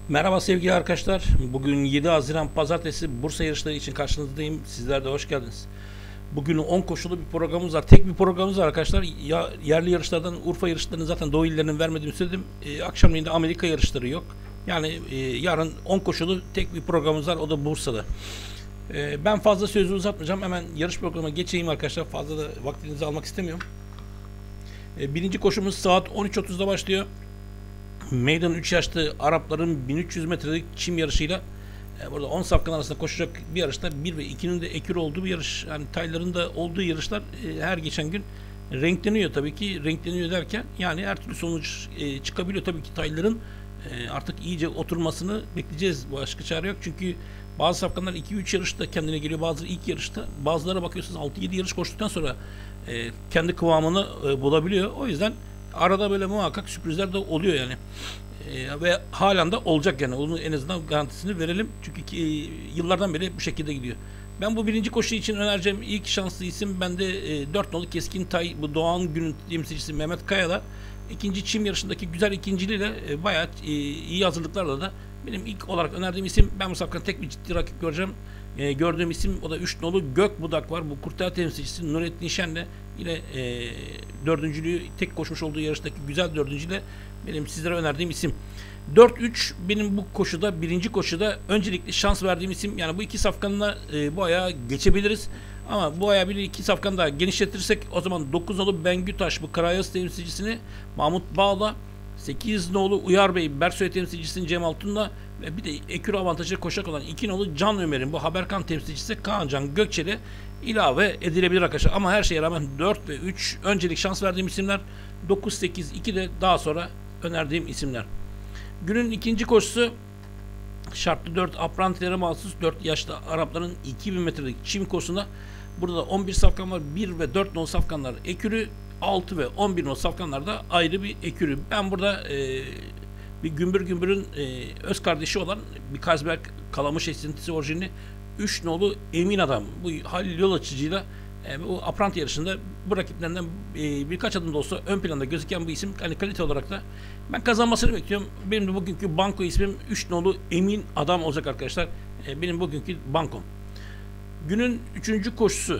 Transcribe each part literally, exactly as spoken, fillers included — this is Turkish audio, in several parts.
Merhaba sevgili arkadaşlar. Bugün yedi Haziran Pazartesi Bursa yarışları için karşınızdayım. Sizler de hoş geldiniz. Bugün on koşulu bir programımız var. Tek bir programımız var arkadaşlar. Ya, yerli yarışlardan Urfa yarışlarını zaten Doğu illerinin vermediğimi söyledim. E, akşamleyin de Amerika yarışları yok. Yani e, yarın on koşulu tek bir programımız var. O da Bursa'da. E, ben fazla sözü uzatmayacağım. Hemen yarış programına geçeyim arkadaşlar. Fazla da vaktinizi almak istemiyorum. E, birinci koşumuz saat on üç otuzda başlıyor. Meydan üç yaşlı Arapların bin üç yüz metrelik çim yarışıyla e, burada on safkan arasında koşacak bir yarışta bir ve ikinin de ekür olduğu bir yarış. Yani tayların da olduğu yarışlar e, her geçen gün renkleniyor tabii ki. Renkleniyor derken yani her türlü sonuç e, çıkabiliyor tabii ki tayların e, artık iyice oturmasını bekleyeceğiz. Başka çare yok. Çünkü bazı safkanlar iki üç yarışta kendine geliyor. Bazıları ilk yarışta. Bazılara bakıyorsunuz altı yedi yarış koştuktan sonra e, kendi kıvamını e, bulabiliyor. O yüzden arada böyle muhakkak sürprizler de oluyor yani. Ee, ve halen de olacak yani. Onun en azından garantisini verelim. Çünkü ki, e, yıllardan beri bu şekilde gidiyor. Ben bu birinci koşu için önereceğim ilk şanslı isim bende e, dört nolu Keskin Tay, bu Doğan Gün'ün temsilcisi Mehmet Kaya'da. İkinci çim yarışındaki güzel ikinciliğiyle e, bayağı e, iyi hazırlıklarla da benim ilk olarak önerdiğim isim, ben bu safkan tek bir ciddi rakip göreceğim. E, gördüğüm isim o da üç nolu Gökbudak var. Bu kurtar temsilcisi Nurettin Şen'le yine e, dördüncülüğü tek koşmuş olduğu yarıştaki güzel dördüncüyle benim sizlere önerdiğim isim. dört üç benim bu koşuda, birinci koşuda öncelikli şans verdiğim isim. Yani bu iki safkanla e, bu ayağa geçebiliriz. Ama bu ayağı bir iki safkan daha genişletirsek o zaman dokuz nolu Bengü Taş, bu Karayaz temsilcisini Mahmut Bağla, sekiz nolu Uyar Bey Bersoy temsilcisini Cem Altun'la ve bir de ekürü avantajı koşak olan iki nolu Can Ömer'in bu Haberkan temsilcisi Kaan Can Gökçeli ilave edilebilir arkadaşlar. Ama her şeye rağmen dört ve üç öncelik şans verdiğim isimler, dokuz sekiz iki de daha sonra önerdiğim isimler. Günün ikinci koşusu şartlı dört aprantilere mahsus dört yaşlı Arapların iki bin metrelik çim koşusunda burada da on bir safkan var. bir ve dört nol safkanlar ekürü, altı ve on bir nol safkanlar da ayrı bir ekürü. Ben burada e, bir Gümbür Gümbür'ün e, öz kardeşi olan bir Kazberg Kalamış esintisi orijinli üç nolu Emin Adam, bu Halil Yol Açıcı'yla e, bu apranti yarışında bu rakiplerinden e, birkaç adım da olsa ön planda gözüken bu isim, hani kalite olarak da ben kazanmasını bekliyorum. Benim de bugünkü banko ismim üç nolu Emin Adam olacak arkadaşlar. E, benim bugünkü bankom. Günün üçüncü koşusu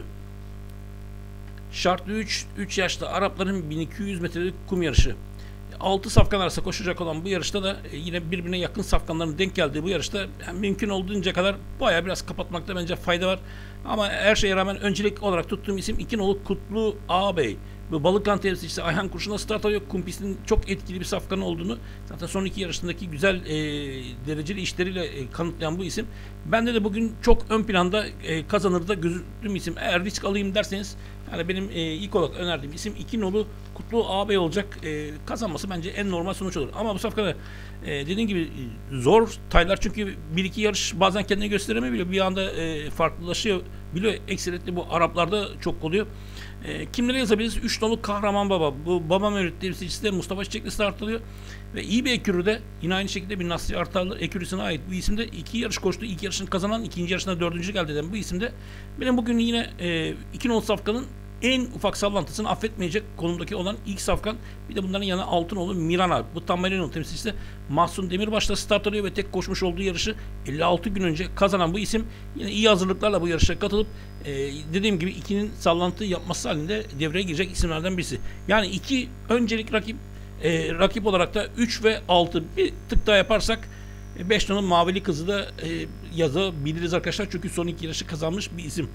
şartlı üç, üç yaşlı Arapların bin iki yüz metrelik kum yarışı. altı safkan arasında koşacak olan bu yarışta da yine birbirine yakın safkanların denk geldiği bu yarışta yani mümkün olduğunca kadar bayağı biraz kapatmakta bence fayda var. Ama her şeye rağmen öncelik olarak tuttuğum isim iki nolu Kutlu Ağabey. Bu Balıklan temsilcisi Ayhan Kurşun'la start alıyor. Kumpis'in çok etkili bir safkan olduğunu zaten son iki yarışındaki güzel e, dereceli işleriyle e, kanıtlayan bu isim. Bende de bugün çok ön planda e, kazanır da gözüktüğüm isim. Eğer risk alayım derseniz yani benim e, ilk olarak önerdiğim isim iki nolu Kutlu Ağabey olacak. E, kazanması bence en normal sonuç olur. Ama bu safkada e, dediğim gibi zor taylar, çünkü bir iki yarış bazen kendini gösteremeyebiliyor. Bir anda e, farklılaşıyor. Biliyor, ekseritli bu Araplarda çok oluyor. E, kimlere yazabiliriz? üç nolu Kahraman Baba. Bu Baba Mevlüt temsilcisi de Mustafa Çiçekli start alıyor. Ve iyi bir ekürü de yine aynı şekilde bir Nasri Artarlı ekürüsüne ait bu isimde iki yarış koştu. İlk yarışını kazanan, ikinci yarışında dördüncü geldi eden bu isimde benim bugün yine e, iki nolu safkanın en ufak sallantısını affetmeyecek konumdaki olan ilk safkan. Bir de bunların yanına Altınoğlu Mirana, bu Tammarino temsilcisi Mahsun Demirbaş'la start alıyor ve tek koşmuş olduğu yarışı elli altı gün önce kazanan bu isim yine iyi hazırlıklarla bu yarışa katılıp e, dediğim gibi ikinin sallantı yapması halinde devreye girecek isimlerden birisi. Yani iki öncelik rakip e, rakip olarak da üç ve altı bir tık daha yaparsak beş nolu Mavili Kızı da e, yazabiliriz arkadaşlar. Çünkü son iki yarışı kazanmış bir isim.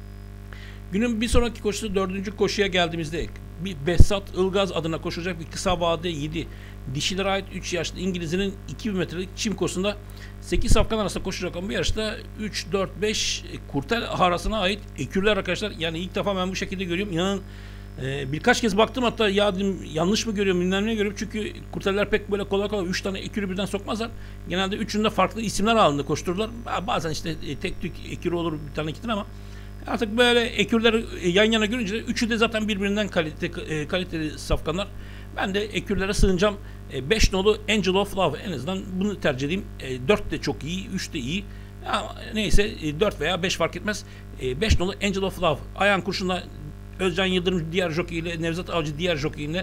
Günün bir sonraki koşusu dördüncü koşuya geldiğimizde bir Behzat Ilgaz adına koşacak bir kısa vade yedi dişilere ait üç yaşlı İngiliz'in iki bin metrelik çim koşusunda sekiz safkan arasında koşacak olan bu yarışta üç dört beş kurtel arasına ait ekürler arkadaşlar. Yani ilk defa ben bu şekilde görüyorum. İnanın e, birkaç kez baktım, hatta ya dedim, yanlış mı görüyorum, bilmem ne görüyorum. Çünkü kurteller pek böyle kolay kolay üç tane ekürü birden sokmazlar. Genelde üçünde farklı isimler halinde koştururlar. Bazen işte e, tek tük ekürü olur bir tane iki tane, ama artık böyle ekürleri yan yana görünce üçü de zaten birbirinden kalite, e, kaliteli safkanlar. Ben de ekürlere sığınacağım. E, beş nolu Angel of Love, en azından bunu tercih edeyim. E, dört de çok iyi, üç de iyi. Ama neyse e, dört veya beş fark etmez. E, beş nolu Angel of Love. Ayhan Kurşun'la Özcan Yıldırım diğer jockey ile, Nevzat Avcı diğer jockey ile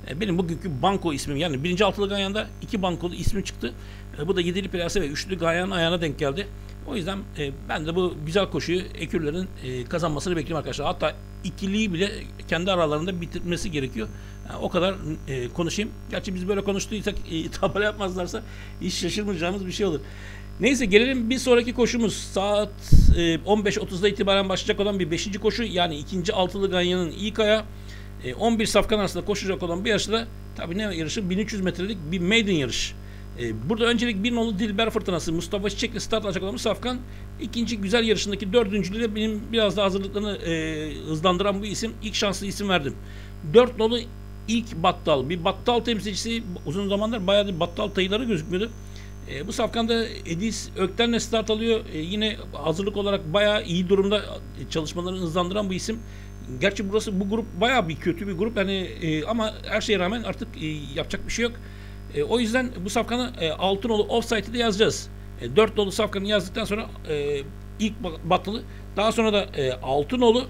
E, benim bugünkü banko ismim, yani birinci altılı Ganyan'da iki bankolu ismim çıktı. E, bu da yedili Prens'e ve üçlü Ganyan'ın ayağına denk geldi. O yüzden e, ben de bu güzel koşuyu ekürlerin e, kazanmasını bekliyorum arkadaşlar. Hatta ikiliyi bile kendi aralarında bitirmesi gerekiyor. Yani o kadar e, konuşayım. Gerçi biz böyle konuştuysak e, tabela yapmazlarsa hiç şaşırmayacağımız bir şey olur. Neyse, gelelim bir sonraki koşumuz. Saat e, on beş otuzda itibaren başlayacak olan bir beşinci koşu. Yani ikinci altılı Ganyan'ın ilk ayağı. E, on bir safkan arasında koşacak olan bir yarışta, tabii ne yarışı? bin üç yüz metrelik bir maiden yarış. E, burada öncelik bir nolu Dilber Fırtınası Mustafa Çiçek'le start alacak olan bu safkan, ikinci güzel yarışındaki dördüncülüğü benim biraz daha hazırlıklarını e, hızlandıran bu isim. İlk şanslı isim verdim. dört nolu ilk Battal. Bir Battal temsilcisi, uzun zamandır bayağı bir Battal tayıları gözükmüyordu. E, bu safkanda Edis Ökten'le start alıyor. E, yine hazırlık olarak bayağı iyi durumda, çalışmalarını hızlandıran bu isim. Gerçi burası, bu grup bayağı bir kötü bir grup yani, e, ama her şeye rağmen artık e, yapacak bir şey yok. E, o yüzden bu safkanı e, altı nolu Offside'i de yazacağız. E, dört nolu safkanı yazdıktan sonra e, ilk batılı, daha sonra da e, altı nolu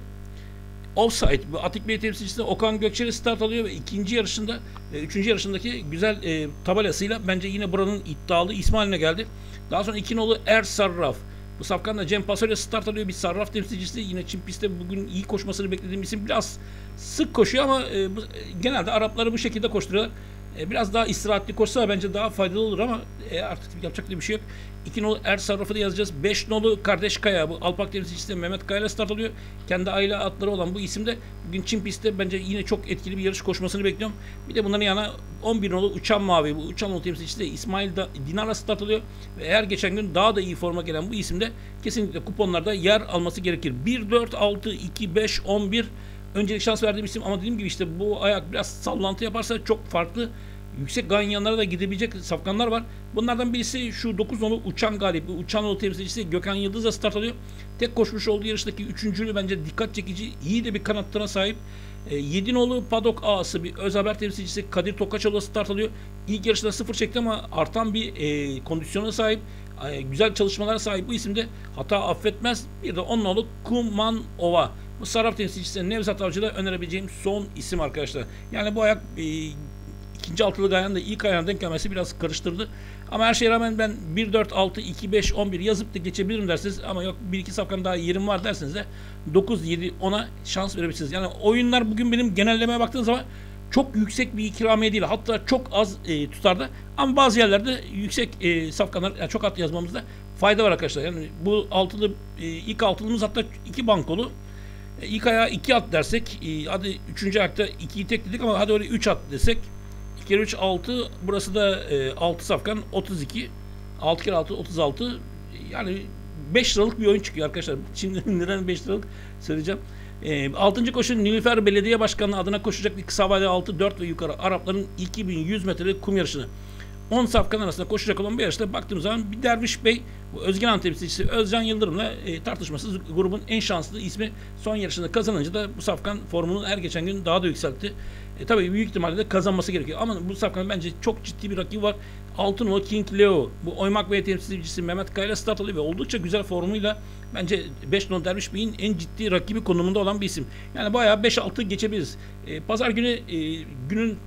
Offside, bu Atik Bey temsilcisi Okan Gökçer'i start alıyor ve ikinci yarışında, e, üçüncü yarışındaki güzel e, tabelasıyla bence yine buranın iddialı ismi haline geldi. Daha sonra iki nolu Er Sarraf. Bu safkanla Cem Pasolya start alıyor, bir Sarraf temsilcisi. Yine Çin pistte bugün iyi koşmasını beklediğim isim. Biraz sık koşuyor ama e, bu, genelde Arapları bu şekilde koşturuyorlar. E, biraz daha istirahatli koşsa bence daha faydalı olur ama e, artık yapacak bir şey yok. iki nolu Er Sarraf'ı da yazacağız. beş nolu Kardeş Kaya, bu Alpak temsilcisi Mehmet Kaya ile start alıyor. Kendi aile atları olan bu isim de bugün Çin pistte bence yine çok etkili bir yarış koşmasını bekliyorum. Bir de bunların yanına on bir nolu Uçan Mavi, bu Uçan nolu temsilcisi de İsmail Dinar'la start alıyor. Ve her geçen gün daha da iyi forma gelen bu isimde kesinlikle kuponlarda yer alması gerekir. bir, dört, altı, iki, beş, on bir öncelik şans verdiğim isim ama dediğim gibi işte bu ayak biraz sallantı yaparsa çok farklı yüksek ganyanlara da gidebilecek safkanlar var. Bunlardan birisi şu dokuz nolu Uçan Galip. Uçan nolu temsilcisi Gökhan Yıldız'la start alıyor. Tek koşmuş olduğu yarıştaki üçüncülüğü bence dikkat çekici. İyi de bir kanatlarına sahip. E, yedi nolu Padok Ağası, bir öz haber temsilcisi Kadir Tokaçoğlu start alıyor. İlk yarışta sıfır çekti ama artan bir e, kondisyona sahip. E, güzel çalışmalara sahip bu isimde hata affetmez. Bir de on nolu Kuman Ova. Bu Sarraf temsilcisi Nevzat Avcı'da önerebileceğim son isim arkadaşlar. Yani bu ayak e, ikinci altılı Ganyan'ın da ilk ayağına denk gelmesi biraz karıştırdı. Ama her şeye rağmen ben bir, dört, altı, iki, beş, on bir yazıp da geçebilirim dersiniz. Ama yok bir iki safkan daha yerim var derseniz de dokuz, yedi, ona şans verebilirsiniz. Yani oyunlar bugün benim genellemeye baktığınız zaman çok yüksek bir ikramiye değil. Hatta çok az e, tutarda. Ama bazı yerlerde yüksek e, safkanlar, yani çok at yazmamızda fayda var arkadaşlar. Yani bu altılı, e, ilk altılımız hatta iki bankolu. E, ilk ayağa iki at dersek, e, hadi üçüncü ayakta ikiyi tek dedik ama hadi öyle üç at desek. iki kere üç, altı. Burası da e, altı safkan otuz iki. altı kere altı, otuz altı. Yani beş liralık bir oyun çıkıyor arkadaşlar. Şimdi liranın beş liralık söyleyeceğim. E, altıncı koşu Nilüfer Belediye Başkanlığı adına koşacak bir kısa vadeli altı, dört ve yukarı Arapların iki bin yüz metrelik kum yarışını. on safkan arasında koşacak olan bir yarışta baktığımız zaman bir Derviş Bey, bu Özgen temsilcisi Özcan Yıldırım'la e, tartışmasız grubun en şanslı ismi, son yarışında kazanınca da bu safkan formunu her geçen gün daha da yükseltti. E, tabii büyük ihtimalle de kazanması gerekiyor. Ama bu safkanın bence çok ciddi bir rakibi var. altı nolu King Leo. Bu Oymak Bey temsilcisi Mehmet Kaya'yla start alıyor ve oldukça güzel formuyla bence beş nolu Derviş Bey'in en ciddi rakibi konumunda olan bir isim. Yani bayağı beş altı geçebiliriz. E, Pazar günü e, günün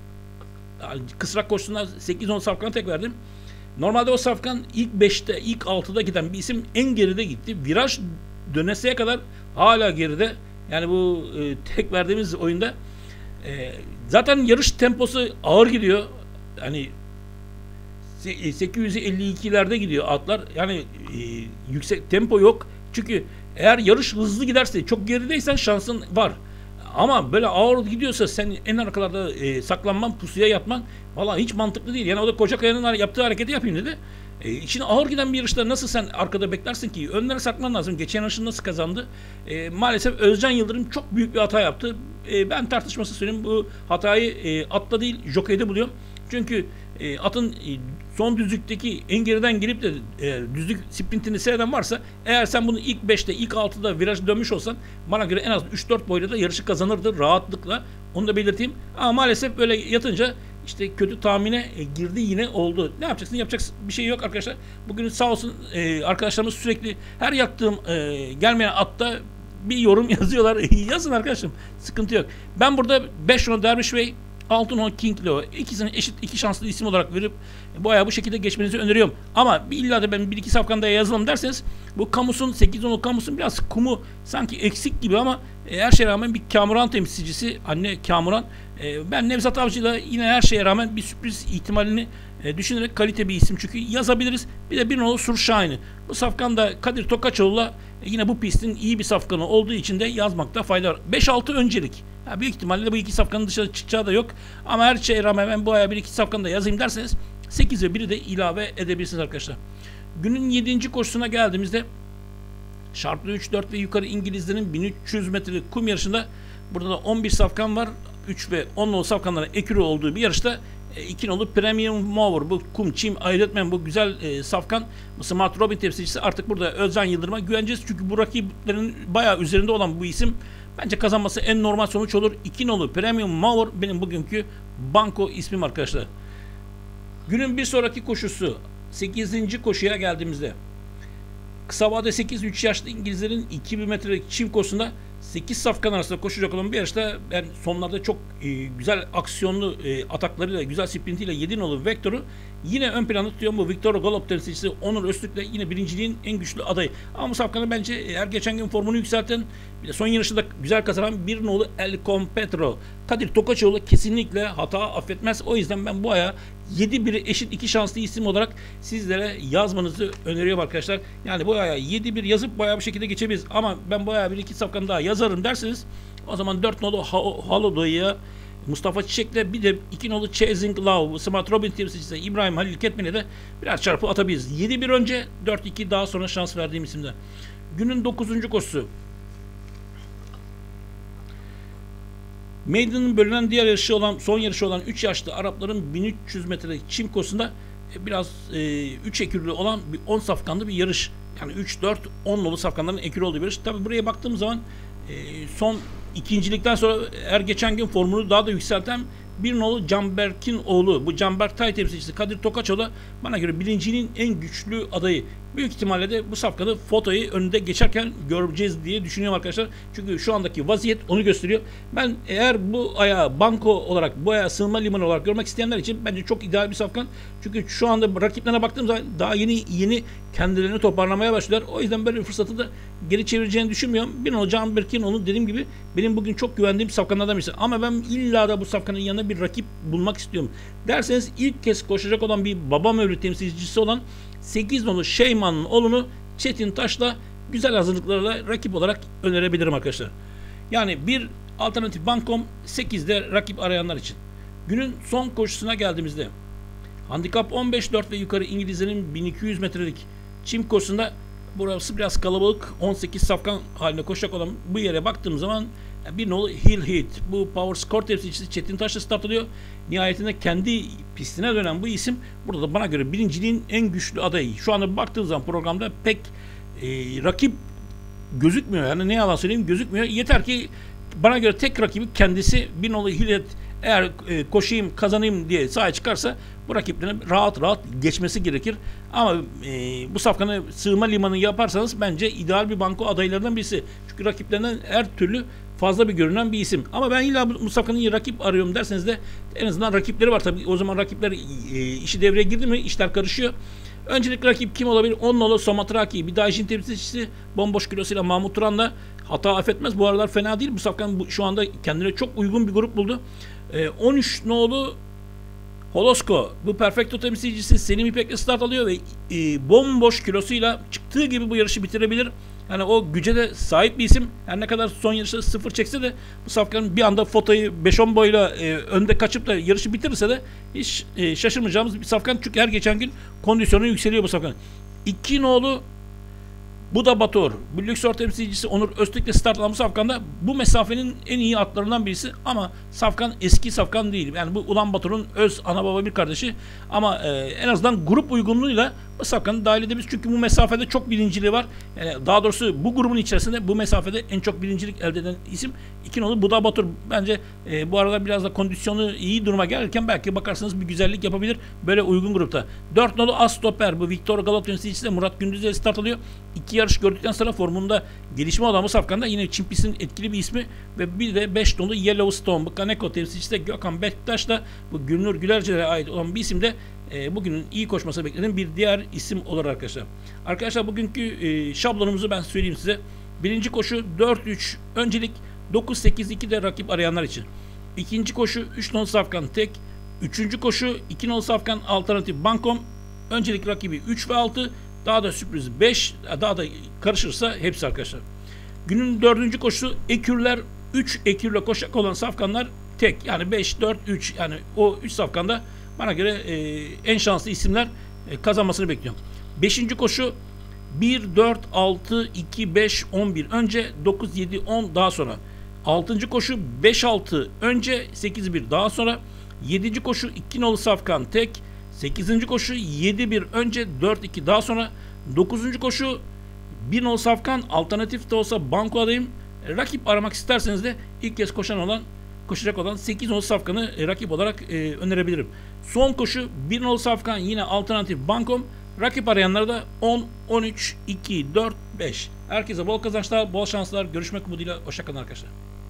kısrak koşusunda sekiz on safkanı tek verdim. Normalde o safkan ilk beşte, ilk altıda giden bir isim en geride gitti. Viraj döneseye kadar hala geride. Yani bu e, tek verdiğimiz oyunda e, zaten yarış temposu ağır gidiyor. Yani sekiz yüz elli ikilerde gidiyor atlar. Yani e, yüksek tempo yok. Çünkü eğer yarış hızlı giderse, çok gerideysen şansın var. Ama böyle ağır gidiyorsa sen en arkalarda e, saklanman, pusuya yatman vallahi hiç mantıklı değil. Yani o da Kocakaya'nın yaptığı hareketi yapayım dedi. E, içine ağır giden bir yarışta nasıl sen arkada beklersin ki? Önlere saklan lazım. Geçen yarışın nasıl kazandı? E, maalesef Özcan Yıldırım çok büyük bir hata yaptı. E, ben tartışması söyleyeyim, bu hatayı e, atla değil jokeyde buluyorum. Çünkü e, atın e, son düzlükteki en geriden gelip de e, düzlük sprintini seyreden varsa, eğer sen bunu ilk beşte, ilk altıda viraj dönmüş olsan bana göre en az üç dört boyla da yarışı kazanırdı rahatlıkla. Onu da belirteyim. Ama maalesef böyle yatınca işte kötü tahmine e, girdi, yine oldu. Ne yapacaksın? Yapacak bir şey yok arkadaşlar. Bugün sağ olsun e, arkadaşlarımız sürekli her yaktığım e, gelmeyen atta bir yorum yazıyorlar. Yazın arkadaşım. Sıkıntı yok. Ben burada beş nolu Derviş Bey, Altınol, King Leo. İkisini eşit iki şanslı isim olarak verip bu ayağı bu şekilde geçmenizi öneriyorum. Ama bir illa da ben bir iki safkanda yazalım derseniz bu Camus'un sekiz onlu Camus'un biraz kumu sanki eksik gibi ama e, her şeye rağmen bir Kamuran temsilcisi anne Kamuran. E, ben Nevzat Avcı'yla yine her şeye rağmen bir sürpriz ihtimalini e, düşünerek kalite bir isim çünkü yazabiliriz. Bir de bir nolu Surşahin'i. Bu safkanda Kadir Tokaçoğlu'la e, yine bu pistin iyi bir safkanı olduğu için de yazmakta fayda var. beş altı öncelik. Ya büyük ihtimalle bu iki safkanın dışarı çıkacağı da yok. Ama her şeye rağmen ben bu aya bir iki safkanı da yazayım derseniz sekiz ve biri de ilave edebilirsiniz arkadaşlar. Günün yedinci koşusuna geldiğimizde şartlı üç dört ve yukarı İngilizlerin bin üç yüz metrelik kum yarışında burada da on bir safkan var. üç ve on nolu safkanlara ekürü olduğu bir yarışta iki nolu Premium Mover, bu kum, çim ayırt etmeyen bu güzel e, safkan Smart Robin temsilcisi artık burada Özcan Yıldırım'a güveneceğiz. Çünkü bu rakiplerin bayağı üzerinde olan bu isim bence kazanması en normal sonuç olur. iki nolu Premium Mover benim bugünkü banko ismim arkadaşlar. Günün bir sonraki koşusu sekizinci koşuya geldiğimizde kısa vade sekiz üç yaşlı İngilizlerin iki bin metrelik çim koşusunda sekiz safkan arasında koşacak olan bir yarışta ben sonlarda çok e, güzel aksiyonlu e, ataklarıyla, güzel sprintiyle yedi nolu Vector'u yine ön planda tutuyorum. Bu Victor Galop temsilcisi Onur Öztürk'le yine birinciliğin en güçlü adayı. Ama bu safkanı bence her geçen gün formunu yükselten, bir de son yarışında güzel kazanan bir nolu El Competro Kadir Tokaçoğlu kesinlikle hata affetmez. O yüzden ben bu aya yedi biri eşit iki şanslı isim olarak sizlere yazmanızı öneriyorum arkadaşlar. Yani bu aya yedi bir yazıp bayağı bir şekilde geçebiliriz. Ama ben bu aya bir iki safkan daha yazarım derseniz o zaman dört nolu Halodoy'a Mustafa Çiçek'le bir de iki nolu Chasing Love Smart Robin temsilcisi İbrahim Halil Ketmen'e de birer çarpı atabiliriz. yedi bir önce dört iki daha sonra şans verdiğim isimde. Günün dokuzuncu koşusu. Maiden'ın bölünen diğer yarışı olan, son yarışı olan üç yaşlı Arapların bin üç yüz metre çim koşusunda biraz e, üç ekürlü olan bir on safkanlı bir yarış. Yani üç dört on nolu safkanların ekürü olduğu bir yarış. Tabi buraya baktığım zaman e, son ikincilikten sonra her geçen gün formunu daha da yükselten bir nolu Canberk'in oğlu, bu Canberk Tay temsilcisi Kadir Tokaçoğlu bana göre birincinin en güçlü adayı. Büyük ihtimalle de bu safkanı fotoyu önünde geçerken göreceğiz diye düşünüyorum arkadaşlar. Çünkü şu andaki vaziyet onu gösteriyor. Ben eğer bu ayağı banko olarak, bu ayağı sığınma limanı olarak görmek isteyenler için bence çok ideal bir safkan. Çünkü şu anda rakiplerine baktığım zaman daha yeni yeni kendilerini toparlamaya başlıyorlar. O yüzden böyle bir fırsatı da geri çevireceğini düşünmüyorum. Bir hocam Berkin onu dediğim gibi benim bugün çok güvendiğim safkanlardan birisi. Ama ben illa da bu safkanın yanına bir rakip bulmak istiyorum derseniz ilk kez koşacak olan bir baba mevlüt temsilcisi olan sekiz nolu Şeyman'ın oğlunu Çetin Taş'la güzel hazırlıklarla rakip olarak önerebilirim arkadaşlar. Yani bir alternatif bankom sekizde rakip arayanlar için. Günün son koşusuna geldiğimizde handikap on beş dört ve yukarı İngilizlerin bin iki yüz metrelik çim koşusunda burası biraz kalabalık on sekiz safkan haline koşacak olan bu yere baktığım zaman bir nolu Hill Hit, bu Power Score temsilcisi Çetin Taş'la start alıyor. Nihayetinde kendi pistine dönen bu isim burada da bana göre birinciliğin en güçlü adayı. Şu anda baktığınız zaman programda pek e, rakip gözükmüyor. Yani ne yalan söyleyeyim gözükmüyor. Yeter ki bana göre tek rakibi kendisi bir nolu Hill Hit eğer e, koşayım kazanayım diye sahaya çıkarsa bu rakiplerin rahat rahat geçmesi gerekir. Ama e, bu safkanı sığma limanı yaparsanız bence ideal bir banko adaylarından birisi. Çünkü rakiplerinden her türlü fazla bir görünen bir isim. Ama ben illa bu safkanın rakip arıyorum derseniz de en azından rakipleri var tabii. O zaman rakipler e, işi devreye girdi mi işler karışıyor. Öncelikle rakip kim olabilir? on nolu Somatraki, bir Daishin temsilcisi bomboş kilosuyla Mahmut Turan'la hata affetmez. Bu aralar fena değil. Bu safkan bu, şu anda kendine çok uygun bir grup buldu. E, on üç nolu Holosko, bu Perfecto temsilcisi Selim İpek'le start alıyor ve e, bomboş kilosuyla çıktığı gibi bu yarışı bitirebilir. Yani o güce de sahip bir isim. Her ne kadar son yarışta sıfır çekse de bu safkanın bir anda fotoyu beş on boyla e, önde kaçıp da yarışı bitirirse de hiç e, şaşırmayacağımız bir safkan. Çünkü her geçen gün kondisyonu yükseliyor bu safkan. iki nolu Buda Bator, bu Lüksor temsilcisi Onur Öztürk'le start alan bu safkanda bu mesafenin en iyi atlarından birisi ama safkan eski safkan değil. Yani bu Ulan Bator'un öz ana baba bir kardeşi ama e, en azından grup uygunluğuyla bu safkanı dahil edebiliriz. Çünkü bu mesafede çok birinciliği var. Yani daha doğrusu bu grubun içerisinde bu mesafede en çok birincilik elde eden isim iki nolu Buda Batur. Bence e, bu arada biraz da kondisyonu iyi duruma gelirken belki bakarsanız bir güzellik yapabilir. Böyle uygun grupta. dört nolu Astoper. Bu Victor Galat yöneticisi de Murat Gündüz'le start alıyor. İki yarış gördükten sonra formunda gelişme olan bu safkanda yine Çin pistinin etkili bir ismi ve bir de beş nolu Yellowstone. Bu Kaneko temsilcisi de Gökhan Bektaş da bu Gülnur Gülerce'ye ait olan bir isim de e, bugünün iyi koşması beklenen bir diğer isim olur arkadaşlar. Arkadaşlar bugünkü e, şablonumuzu ben söyleyeyim size. Birinci koşu dört üç öncelik, dokuz sekiz iki de rakip arayanlar için. İkinci koşu üç nolu safkan tek. Üçüncü koşu iki nolu safkan alternatif bankom. Öncelik rakibi üç ve altı. Daha da sürpriz beş. Daha da karışırsa hepsi arkadaşlar. Günün dördüncü koşusu ekürler. üç ekürle koşacak olan safkanlar tek. Yani beş dört üç, yani o üç safkanda bana göre e, en şanslı isimler e, kazanmasını bekliyorum. beşinci koşu bir dört altı iki beş on bir önce, dokuz yedi on daha sonra. altıncı koşu beş altı önce, sekiz bir daha sonra. yedinci koşu iki nolu safkan tek. sekizinci koşu yedi bir önce, dört iki daha sonra. dokuzuncu koşu bir nolu safkan alternatif de olsa banko adayım. Rakip aramak isterseniz de ilk kez koşan olan koşacak olan sekiz nolu safkanı e, rakip olarak e, önerebilirim. Son koşu bir nolu safkan yine alternatif bankom. Rakip arayanlara da on, on üç, iki, dört, beş. Herkese bol kazançlar, bol şanslar. Görüşmek umuduyla. Hoşçakalın arkadaşlar.